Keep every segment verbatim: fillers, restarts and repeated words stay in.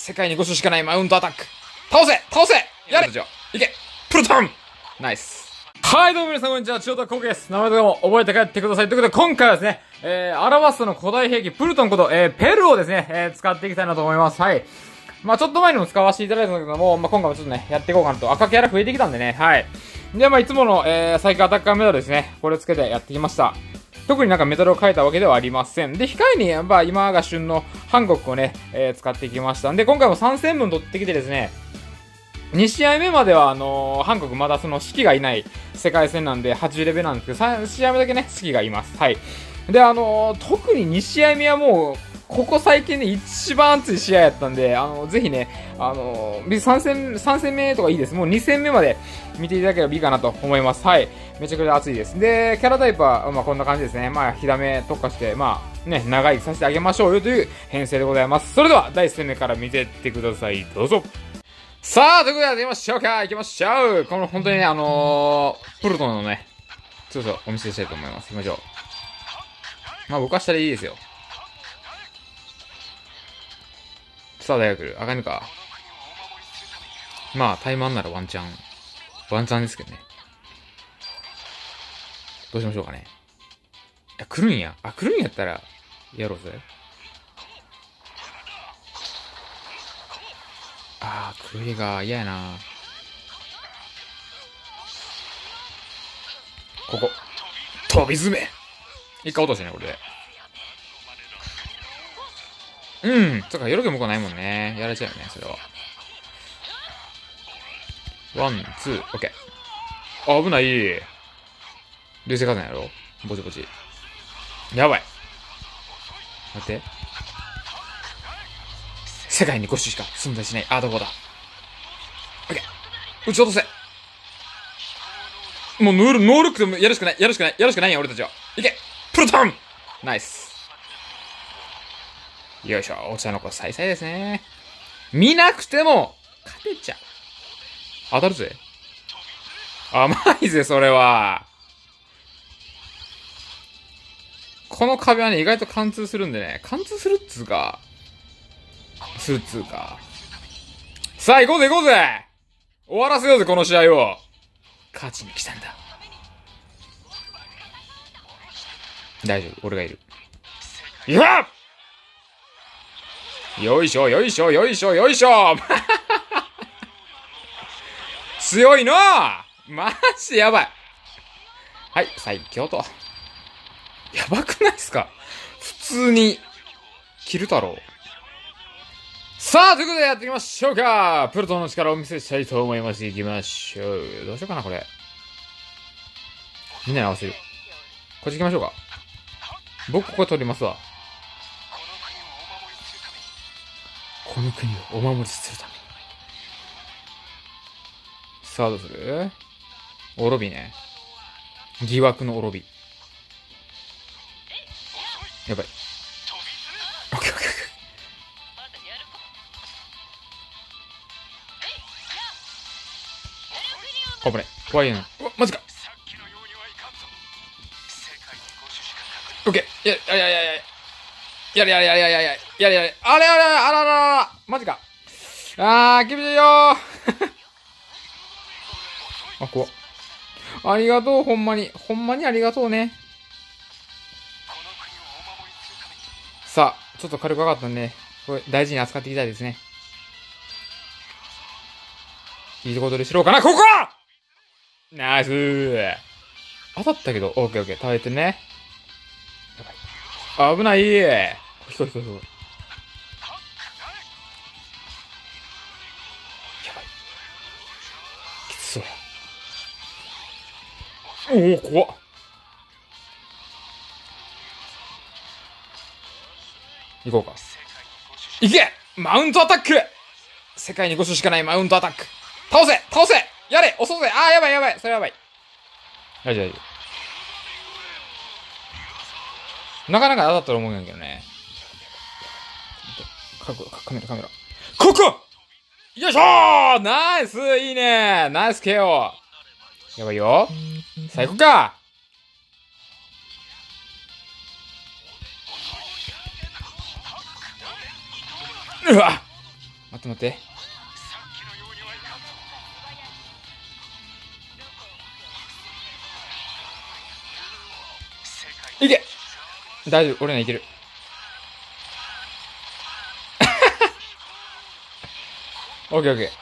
世界にご種しかないマウントアタック。倒せ倒せやれいけプルトンナイス。はい、どうも皆さんこんにちは。千代田コウケです。名前とかも覚えて帰ってください。ということで、今回はですね、えー、アラバストの古代兵器、プルトンこと、えー、ペルをですね、えー、使っていきたいなと思います。はい。まあちょっと前にも使わせていただいたんだけども、まあ今回もちょっとね、やっていこうかなと。赤キャラ増えてきたんでね、はい。で、まあいつもの、えー、最強アタッカーメダルですね。これをつけてやってきました。特になんかメダルを変えたわけではありません。で、控えに、やっぱ今が旬のハンコックをね、えー、使ってきましたんで、今回もさん戦分取ってきてですね、に試合目までは、あのー、韓国まだその、士気がいない世界戦なんで、はちじゅうレベルなんですけど、さん試合目だけね、士気がいます。はい。で、あのー、特にに試合目はもう、ここ最近で一番熱い試合やったんで、あのー、ぜひね、あのー、さん戦、さん戦目とかいいです。もうに戦目まで見ていただければいいかなと思います。はい。めちゃくちゃ熱いです。で、キャラタイプは、まあこんな感じですね。まあ、火ダメ特化して、まあ、ね、長生きさせてあげましょうよという編成でございます。それでは、だいいち戦目から見ていってください。どうぞ。さあ、ということでやってみましょうか。行きましょう。この本当にね、あのー、プルトンのね、ちょっとお見せしたいと思います。行きましょう。まあ、僕は下でいいですよ。さあ、大学、あかんか。まあ、タイマンならワンチャン。ワンチャンですけどね。どうしましょうかね。いや、来るんや。あ、来るんやったら、やろうぜ。あー、クリが嫌やな。ここ。飛び詰め一回落としてね、これで。うん。そっか、よろけ向こうないもんね。やられちゃうよね、それは。ワン、ツー、オッケー。あ、危ない。流星火山やろぼちぼち。やばい。待って。世界にご種しか存在しない。あ、どこだ。オッケー。撃ち落とせ。もうノール、ノールックでもやるしかない。やるしかない。やるしかないやん、俺たちは。いけプルトンナイス。よいしょ。落ちたの子、さいさいですね。見なくても、勝てちゃう。当たるぜ。甘いぜ、それは。この壁はね、意外と貫通するんでね。貫通するっつうか。するっつうか。さあ、行こうぜ行こうぜ終わらせようぜ、この試合を。勝ちに来たんだ。大丈夫、俺がいる。いやよいしょ、よいしょ、よいしょ、よいしょ強いなマジでやばい。はい、最強と。やばくないっすか普通に、キル太郎。さあ、ということでやっていきましょうか。プルトンの力をお見せしたいと思います。行きましょう。どうしようかな、これ。みんなに合わせる。こっち行きましょうか。僕、ここ取りますわ。この国をお守りするために。さあ、どうする？おろびね。疑惑のおろび。やばい。オッケーオッケーオッケー。危ない。怖いやん。うわ、マジか。オッケー。や、や、や、や、や、やれやれやれやれやれやれやれやれ。あれあれあらあらあら。マジか。あー、厳しいよー。あ、怖っ。ありがとう、ほんまに。ほんまにありがとうね。さあ、ちょっと軽く上がったんで、これ大事に扱っていきたいですね。いいとこ取りしろうかな、ここナイスー。当たったけど、オッケーオッケー、耐えてね。やばい。危ないー。引こう引こう引こう。やばい。きつそうや。おお、怖っ。行こうか。行けマウントアタック世界にご種しかないマウントアタック倒せ倒せやれ押そうぜあーやばいやばいそれやばい大丈夫大丈夫なかなか当たったと思うんやけどね。カメラカメラここよいしょーナイスいいねナイス ケーオー やばいよさあ行くかうわ待って待って。いけ大丈夫、俺ならいける。オッケーオッケ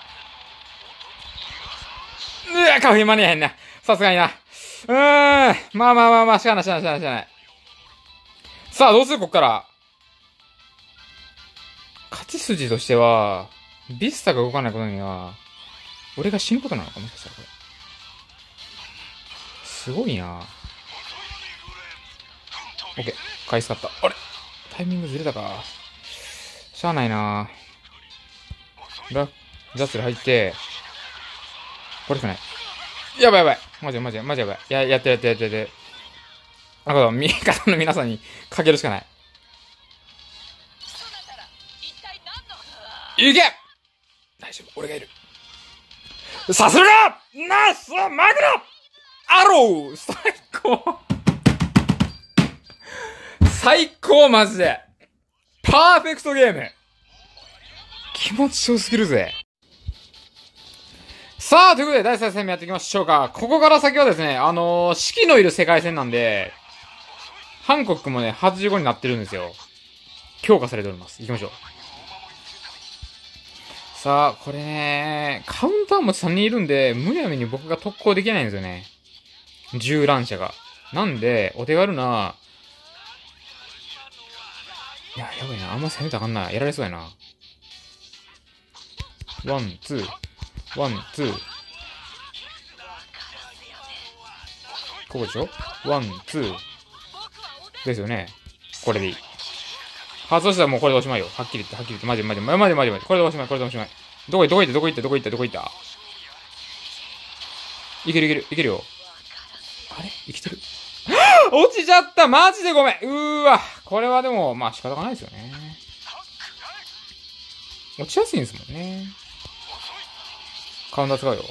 ー。うわ、カフェ間に合へんな。さすがにな。うーん。まあまあまあまあ、しゃあないしゃあないしゃあないしゃあない。さあ、どうするこっから。勝ち筋としては、ビスタが動かないことには、俺が死ぬことなのかもしかしたらこれ。すごいな。オッケー。返すかった。あれタイミングずれたか。しゃあないな。ラ、ジャッスル入って、これしかない。やばいやばい。マジでマジでマジでやばい。や、やってやってやってやって。なるほど。味方の皆さんにかけるしかない。いけ大丈夫。俺がいる。さすがナイスマグロアロー最高最高マジでパーフェクトゲーム気持ちよすぎるぜ。さあ、ということでだいさん戦目やっていきましょうか。ここから先はですね、あのー、四季のいる世界線なんで、ハンコックもね、はちじゅうごになってるんですよ。強化されております。行きましょう。さあ、これね、カウンターもさんにんいるんで、むやみに僕が特攻できないんですよね。銃乱射が。なんで、お手軽な、いや、やばいな。あんま攻めたらあかんな。やられそうやな。ワン、ツー。ワン、ツー。ここでしょワン、ツー。ですよね。これでいい。発動したらもうこれでおしまいよ。はっきり言って、はっきり言って。マジマジマジマジマジマジ。これでおしまい、これでおしまい。どこ行って、どこ行って、どこ行って、どこ行った、どこ行ったいけるいける、いけるよ。あれ生きてる落ちちゃったマジでごめんうーわこれはでも、まあ仕方がないですよね。落ちやすいんですもんね。カウンター使うよ。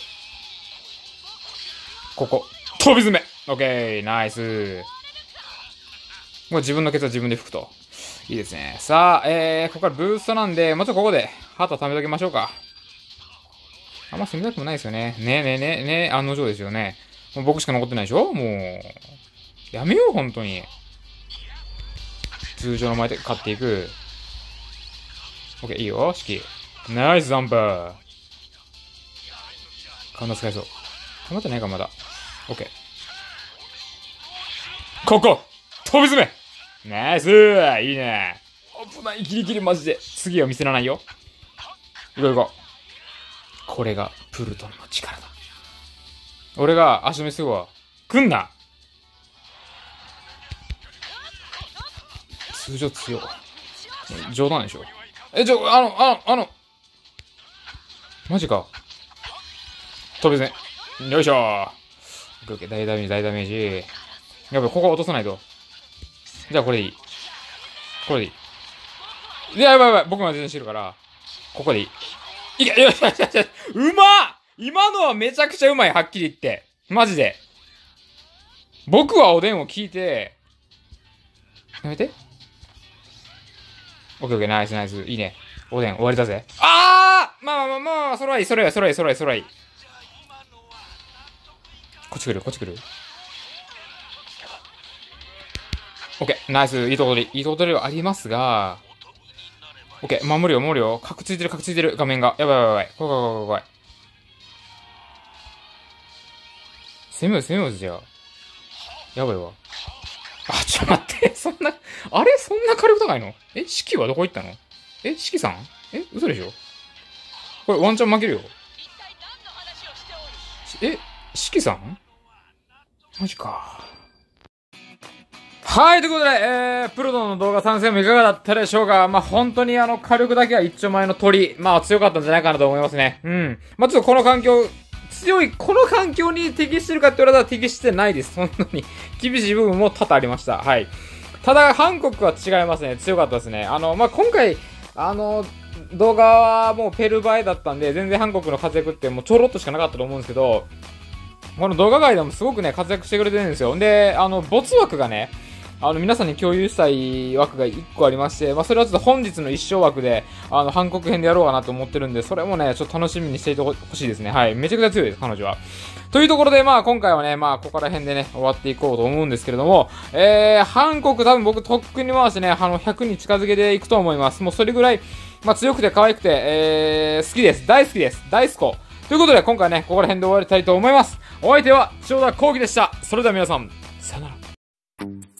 ここ。飛び詰めオッケーナイスもう自分のケツは自分で拭くと。いいですね。さあ、えー、ここからブーストなんで、もうちょっとここで、旗貯めときましょうか。あんま攻めたくもないですよね。ねえねえねえねえ、案の定ですよね。もう僕しか残ってないでしょもう、やめよう、本当に。通常の前で勝っていく。オッケー、いいよ、式。ナイスザンパー。カウンター使えそう。溜まってないか、まだ。オッケー。ここ飛び詰めナイスーいいね危ないギリギリマジで次は見せらないよ。いこういこう。これがプルトンの力だ。俺が足止めするわ。来んな通常強い。冗談でしょえ、ちょ、あの、あの、あの。マジか。飛び詰め。よいしょー。オッケーオッケー。大ダメージ、大ダメージ。やばい、ここ落とさないと。じゃあこれでいい。これでいい。いや、やばいやばい。僕も全然してるから、ここでいい。いけ、よしよしよしよし。うまっ今のはめちゃくちゃうまい、はっきり言って。マジで。僕はおでんを聞いて、やめて。オッケーオッケー、ナイスナイス。いいね。おでん終わりだぜ。あーまあまあまあまあ、それはいい、それはいい、それはいい、それはいい、それはいい。こっち来る、こっち来る。オッケー、ナイス、いいとこ取り、いいとこ取りはありますが、オッケー、守るよ、守るよ。カクついてる、カクついてる、画面が。やばいやばいやばい。怖い怖い怖い怖い。攻めよう、攻めようじゃあ。やばいわ。あ、ちょっと待って。そんな、あれそんな火力高いのえ四季はどこ行ったのえ四季さんえ嘘でしょこれワンチャン負けるよ。え四季さんマジか。はい、ということで、えー、プロトンの動画参戦もいかがだったでしょうか。まあ、本当にあの、火力だけは一丁前の鳥。まあ、強かったんじゃないかなと思いますね。うん。まあ、ちょっとこの環境、強い、この環境に適してるかって言われたら適してないです。本当に。厳しい部分も多々ありました。はい。ただ、韓国は違いますね。強かったですね。あの、まあ、今回、あの、動画はもうペルバエだったんで、全然韓国の活躍ってもうちょろっとしかなかったと思うんですけど、この動画外でもすごくね、活躍してくれてるんですよ。で、あの、没枠がね、 あの、皆さんに共有したい枠がいっこありまして、まあ、それはちょっと本日の一生枠で、あの、韓国編でやろうかなと思ってるんで、それもね、ちょっと楽しみにしていてほしいですね。はい。めちゃくちゃ強いです、彼女は。というところで、まあ、今回はね、まあ、ここら辺でね、終わっていこうと思うんですけれども、えー、韓国多分僕、とっくに回してね、あの、ひゃくに近づけていくと思います。もうそれぐらい、まあ、強くて可愛くて、えー、好きです。大好きです。大好き。ということで、今回はね、ここら辺で終わりたいと思います。お相手は、千代田幸喜でした。それでは皆さん、さよなら。